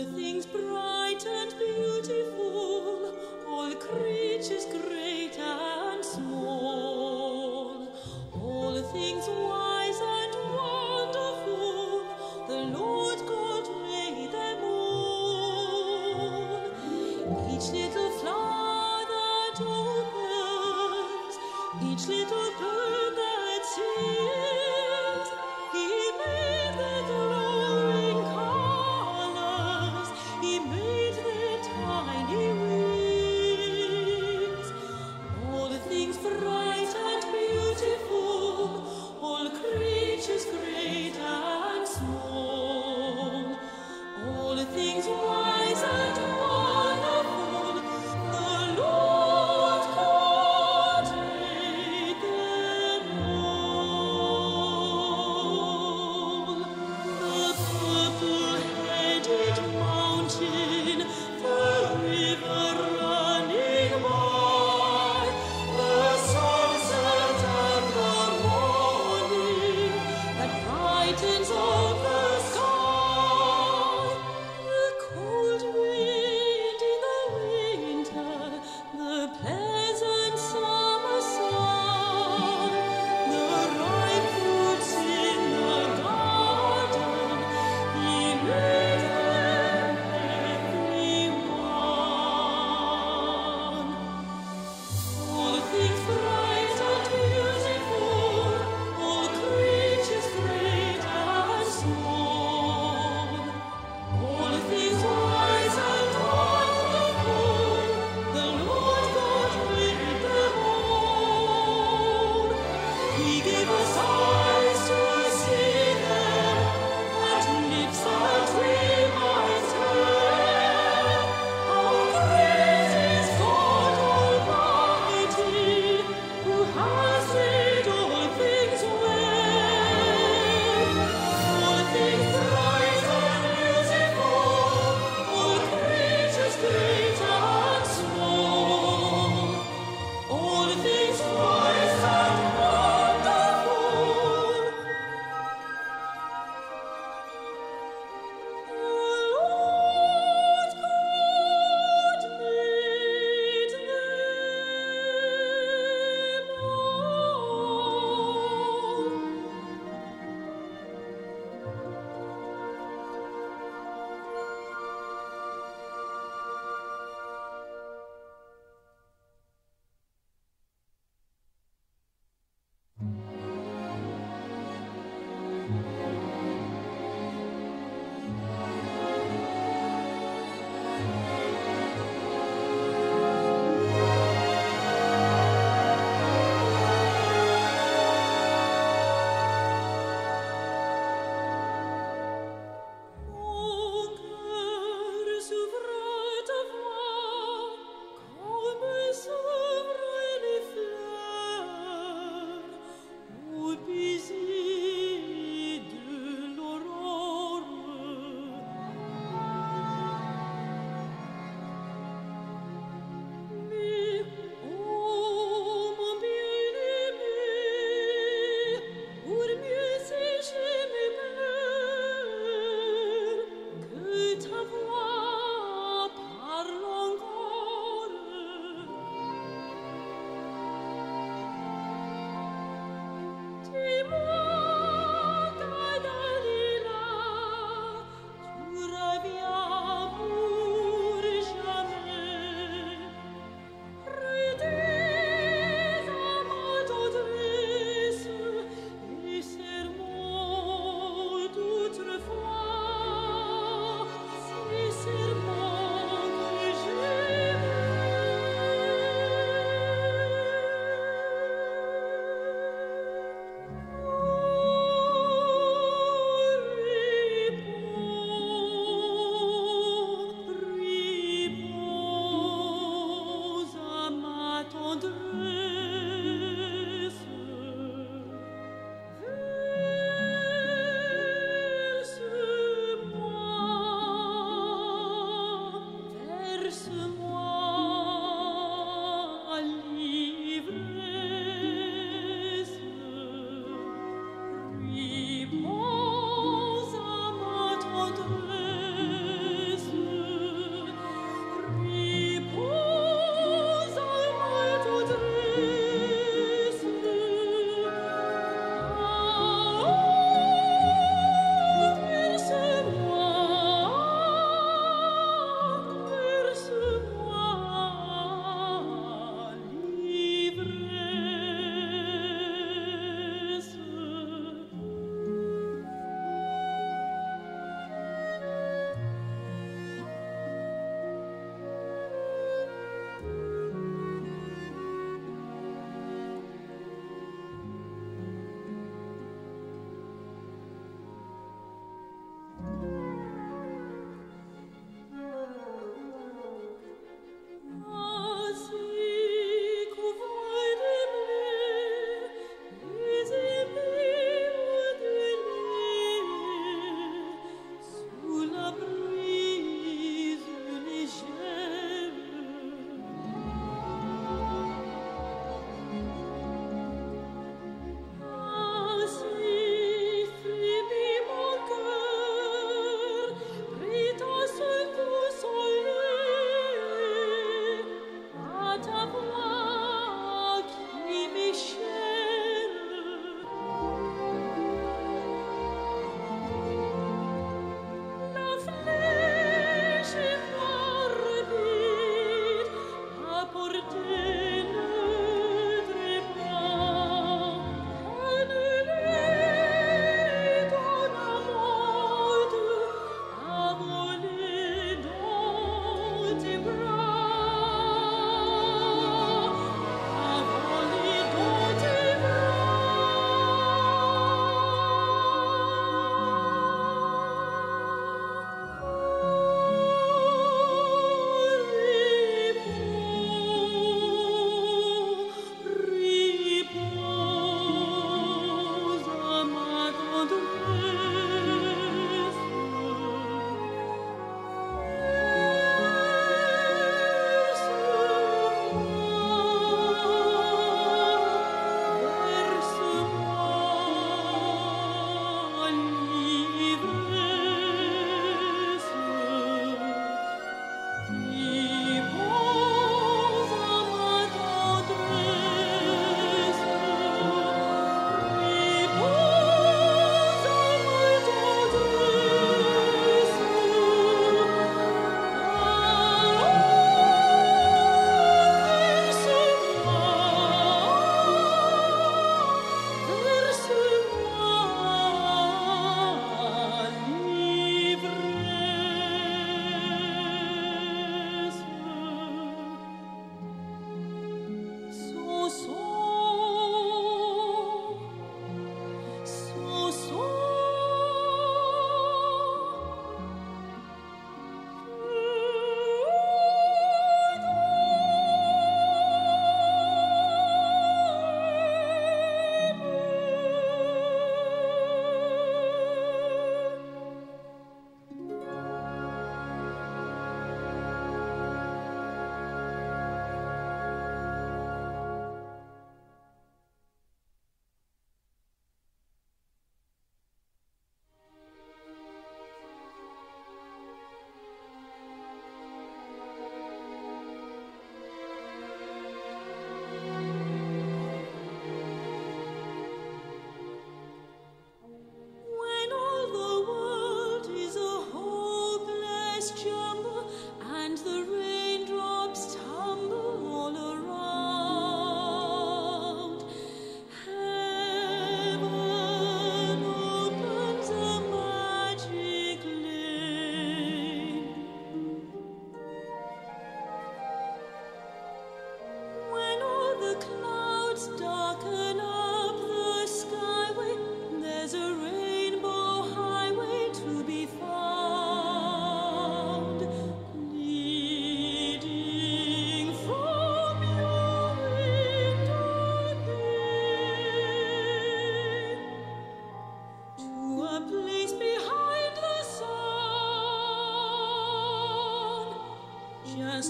things bright and beautiful, all creatures great and small, all things wise and wonderful, the Lord God made them all. Each little flower that opens, each little bird that sings, He made the glowing colors, He made their tiny wings. All things bright and beautiful, all creatures great and small, all things wise and wonderful, the Lord God made them all. The purple-headed mountain, the river running by, the sunset and the morning that brightens all the sky, the cold wind in the winter, the pleasant summer sun, the ripe fruits in the garden, He made them every one. All things bright and beautiful, all creatures great and small,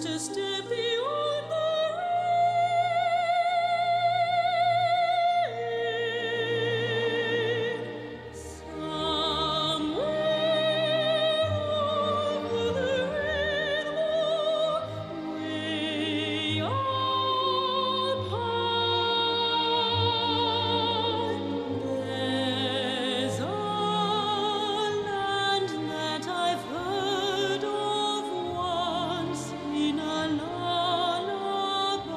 just a step beyond the rain. Somewhere over the rainbow, way up high, there's a land that I've heard of once in a lullaby.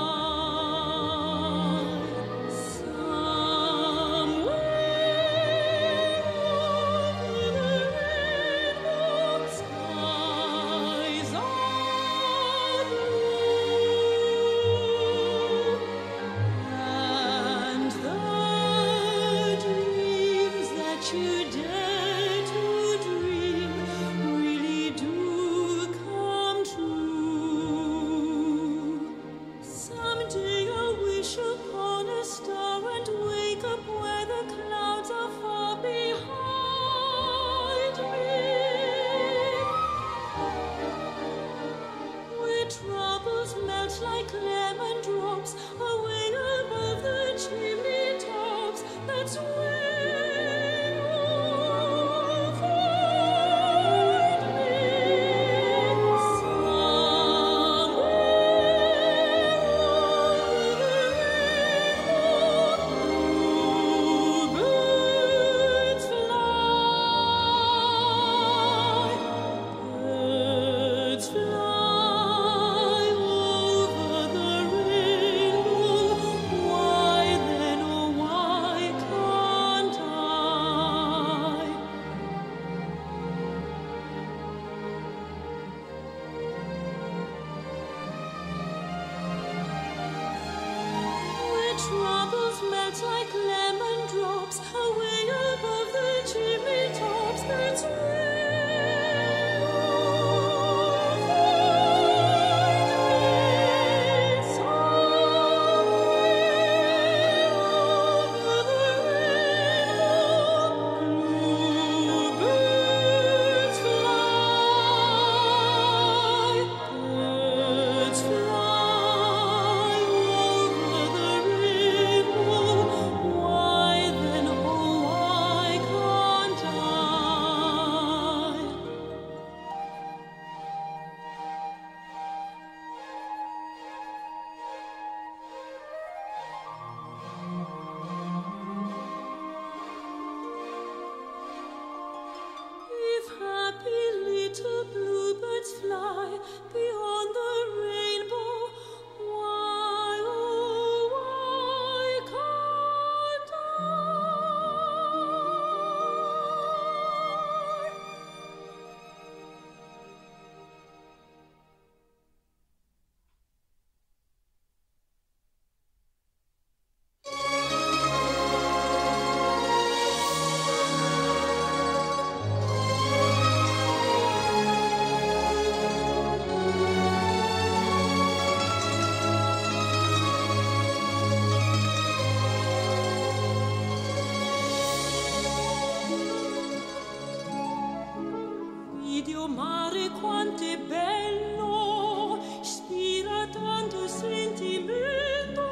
Somewhere over the rainbow, skies are blue, and the dreams that you dare to dream really do come true. Someday I'll wish upon a star and wake up where the clouds are far behind me, where troubles melt like lemon drops away above the chimney tops. That's where you'll find me. Somewhere over the rainbow, bluebirds fly. Birds fly over the rainbow. Why then, oh why can't I? Where troubles melt like lemon drops away above the chimney tops. That's where you'll find me. Somewhere over the rainbow, bluebirds fly. Birds fly over the rainbow. Why then, oh why can't I? If happy little bluebirds fly beyond the rainbow, why, oh, why can't I? Dio mare quanto è bello, ispira tanto sentimento,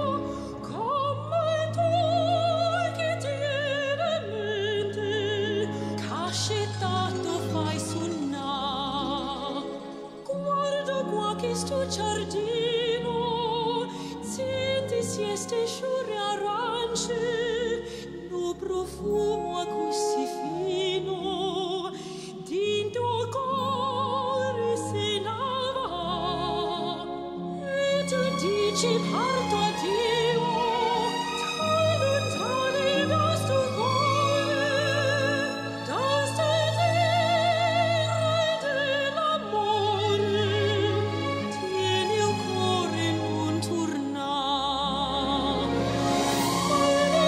come tu che tiene mente, cascettato fai suonà. Guarda qua che sto giardino, senti sieste sciure arance, lo profumo a così fino, dinto cuore se lava, e tu dici parto a Dio, tra lontani da sto cuore, da sta terra dell'amore, tieni il cuore non tornare. Ma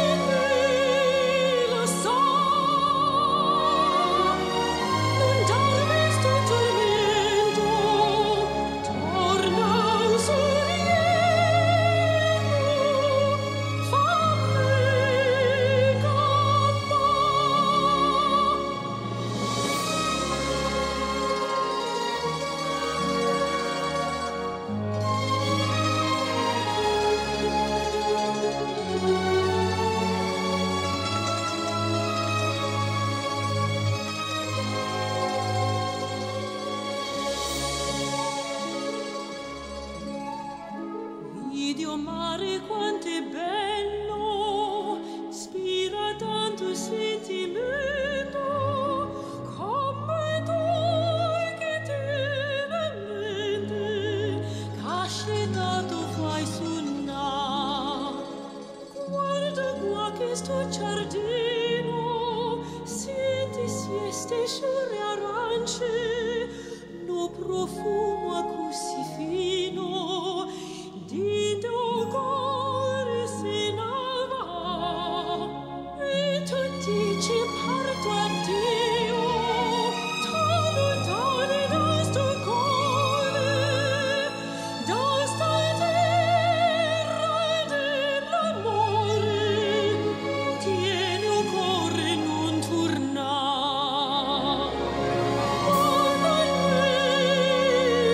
lei lo sa, non darmi sto tormento, torna sorriendo. mare quanto è bello, spira tanto sentimento, come tu che tenermente, cascettato fai suonare. Guarda qua che sto giardino, senti sieste sciure arance, no profumo a così fino, di tuo cuore se ne va, e tu dici parto addio, tan lontane da sto cuore, da sta terra dell'amore, tieni o cuore non tornare.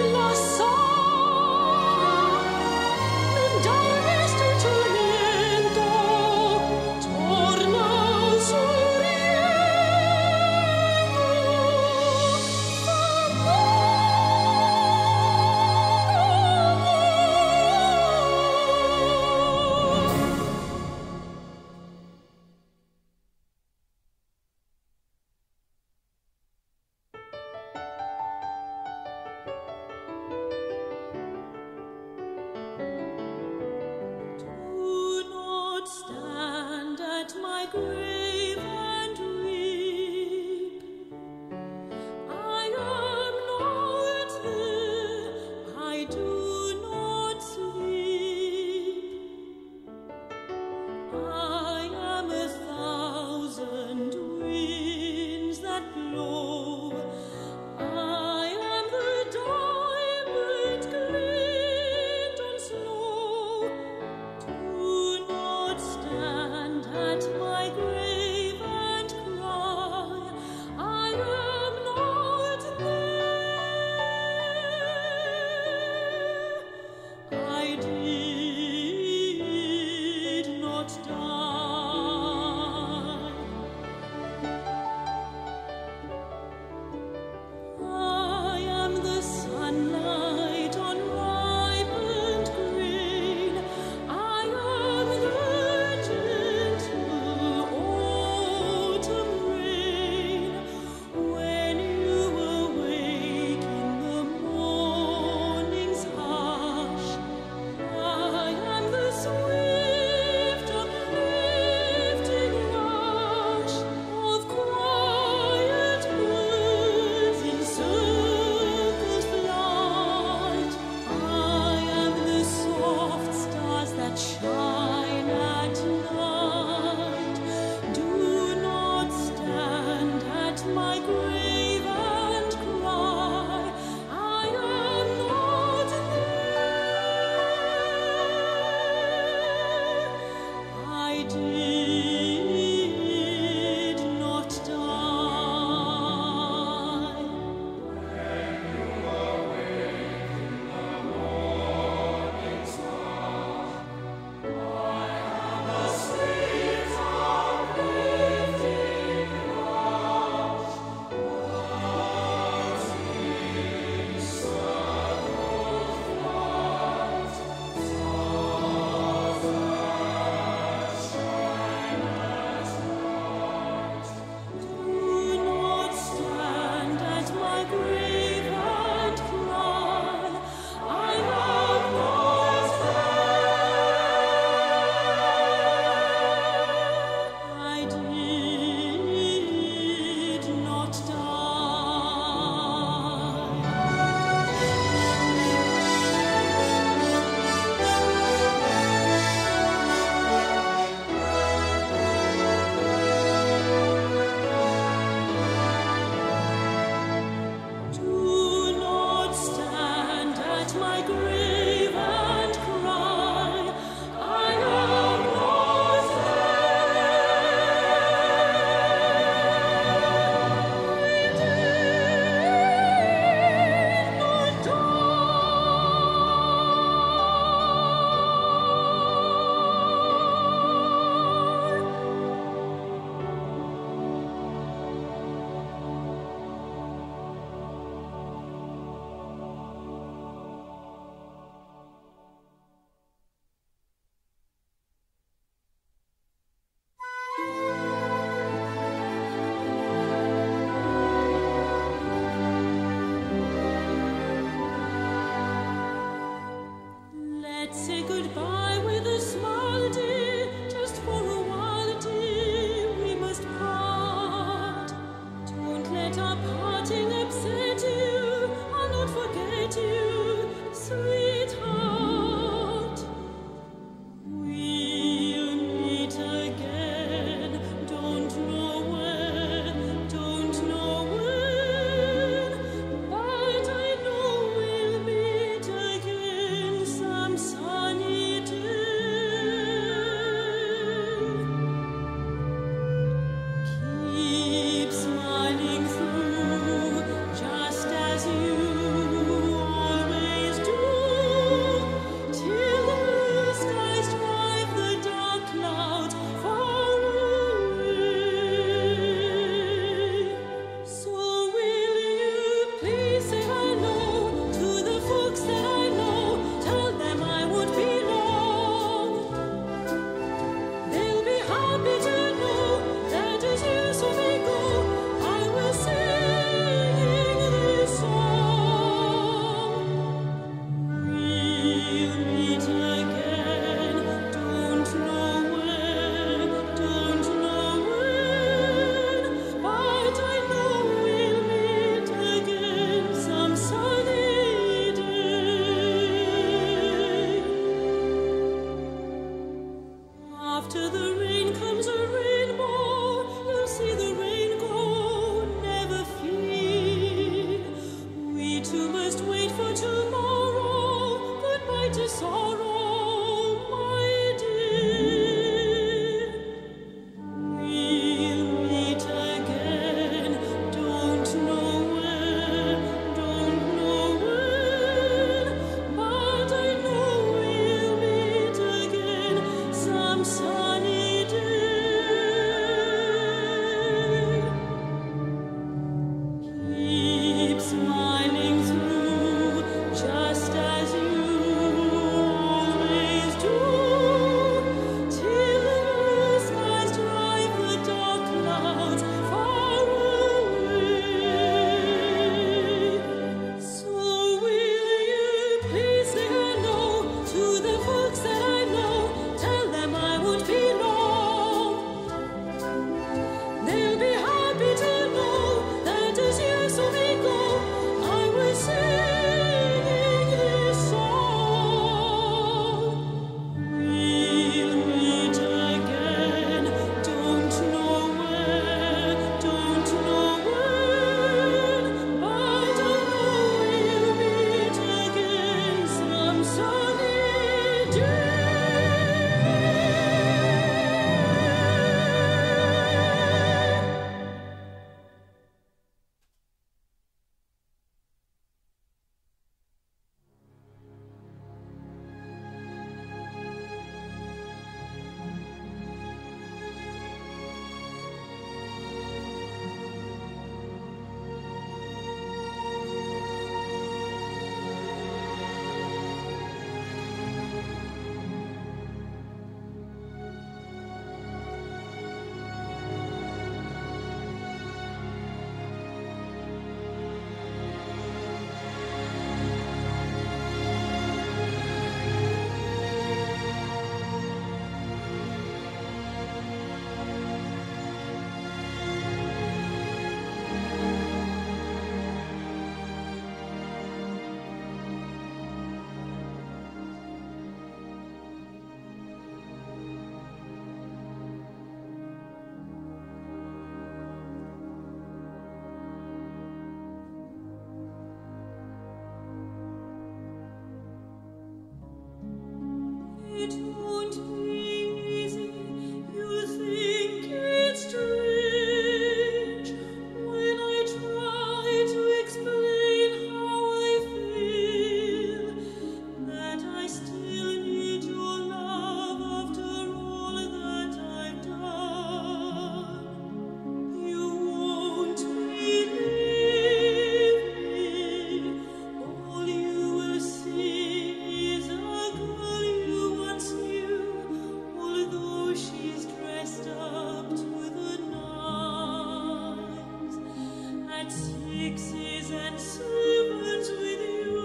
mixes and servants with you.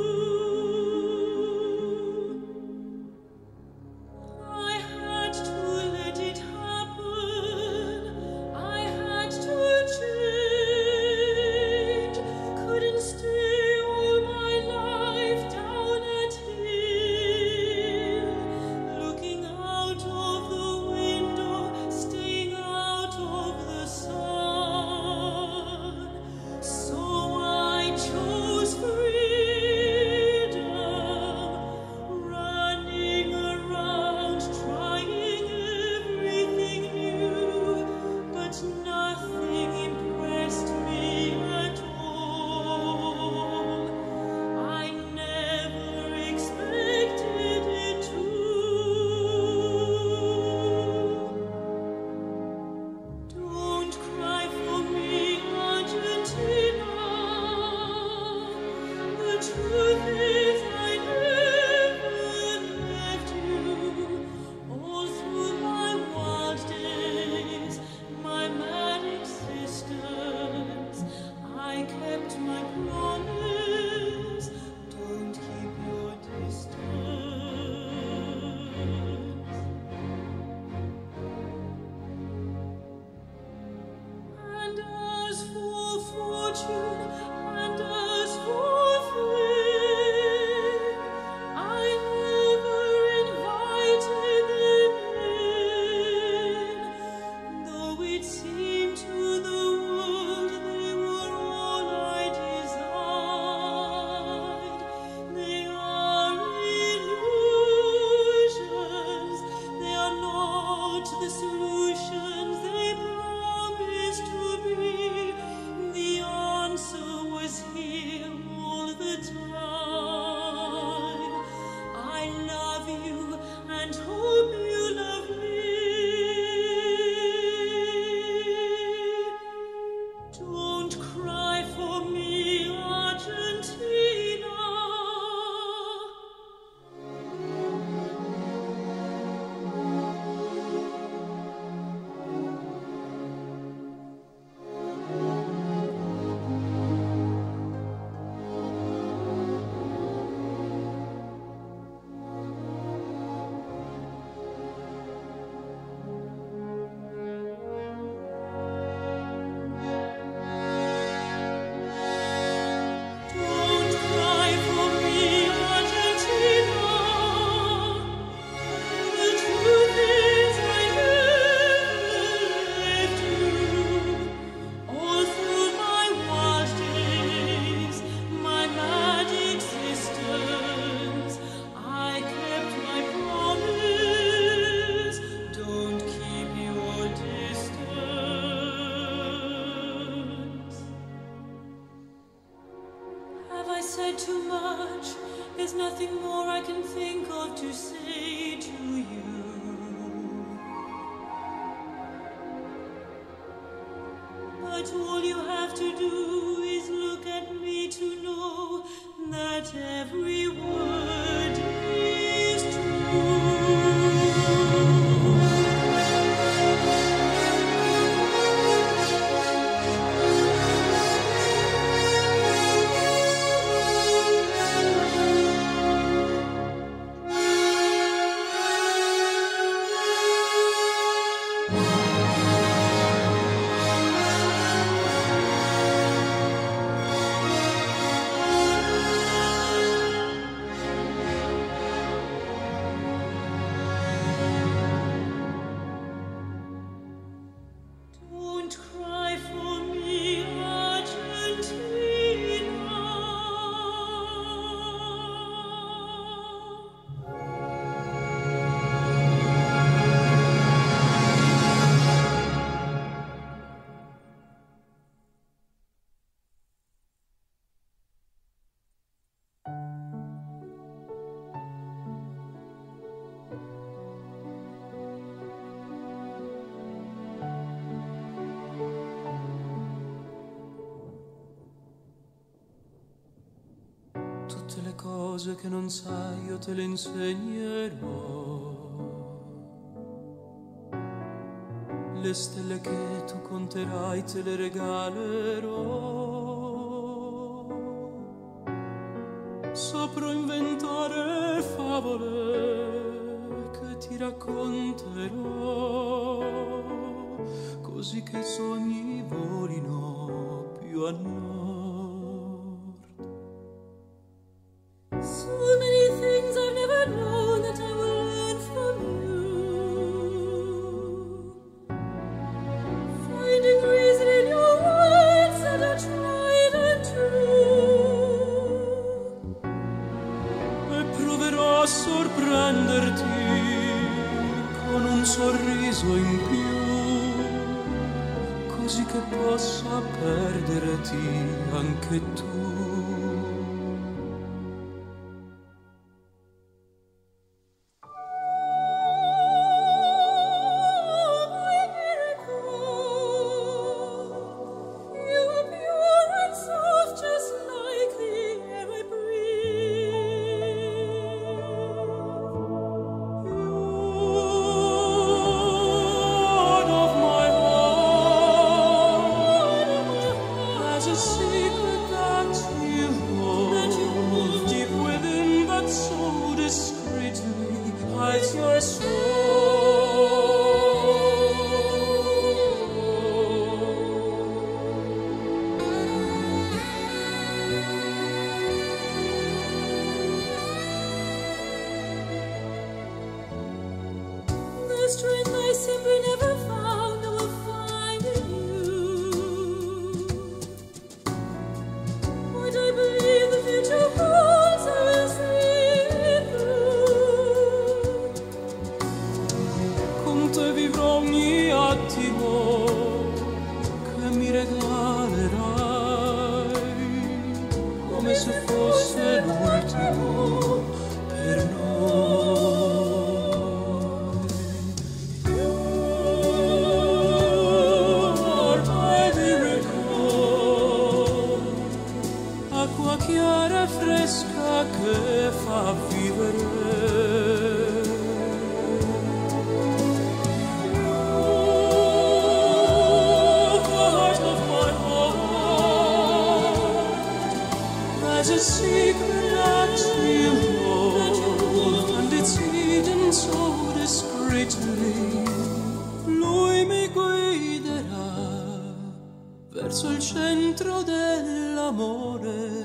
I had to let it happen. I had to change. Couldn't stay all my life down at hill, looking out of the window, staying out of the sun. So I chose freedom, running around, trying everything new, but nothing impressed me at all. I never expected it to. Don't cry for me, Argentina. The truth is I never left you. All through my wild days, my mad existence, I kept my promise. Don't keep your distance. And as for fortune, and as for fame, I never invited them in, though it seemed to the world they were all I desired. They are illusions, they are not the solutions they promised to be. The answer was here all the time. I love you and hope you love me. Don't cry for me, Argentina. Don't cry for me, Argentina. The truth is I never left you. All through my wild days, my mad existence, I kept my promise. Don't keep your distance. Have I said too much? There's nothing more I can think of to say to you. But all you have to do is look at me to know that every word is true. Don't cry for me, Argentina. Tutte le cose che non sai io te le insegnerò. Le stelle che tu conterai te le regalerò. saprò inventare favole che ti racconterò, così che i sogni volino più a nord. So many things I've never known that I will learn from you, finding reason in your words that are tried and true. E proverò a sorprenderti con un sorriso in più, così che possa perderti anche tu. The strength I simply never found, I will find in you. What I believe the future holds, I will see it through. Con te vivrò ogni attimo che mi regalerai, come se fosse l'ultimo per noi. Acqua chiara e fresca che fa vivere. Heart of my heart, there's a secret that you hold, and it's hidden so discreetly. Lui mi guiderà verso il centro dell'amore.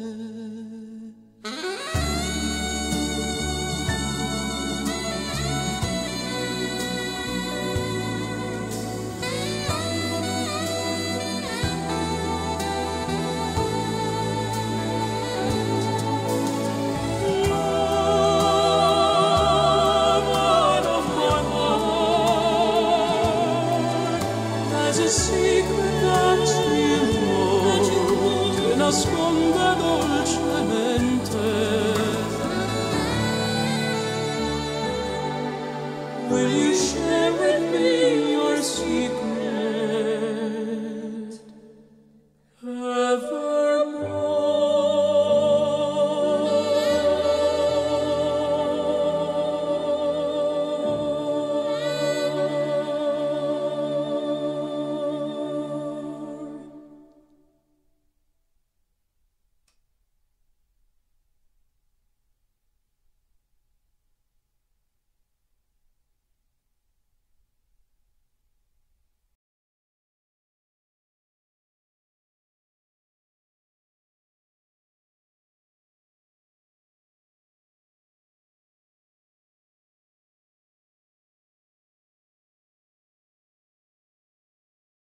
There's a secret that you hold, che nasconde dolcemente